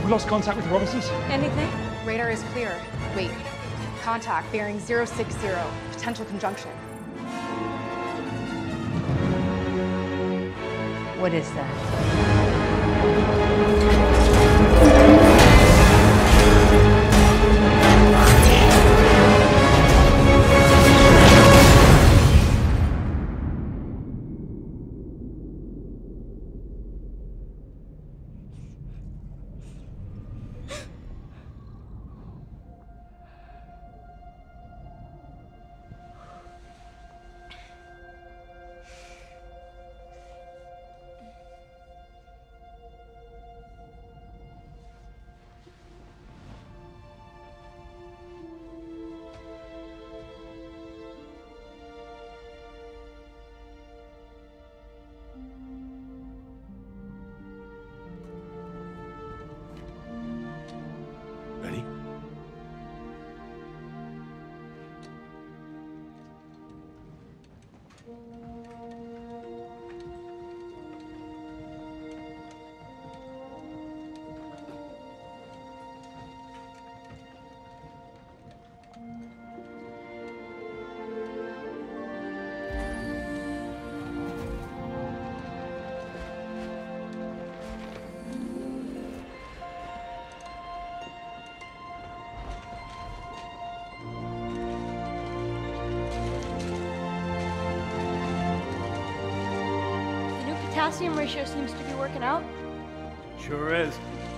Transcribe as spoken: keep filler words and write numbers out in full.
We lost contact with the Robinsons. Anything? Radar is clear. Wait. Contact bearing zero six zero. Potential conjunction. What is that? Ready? Potassium ratio seems to be working out. Sure is.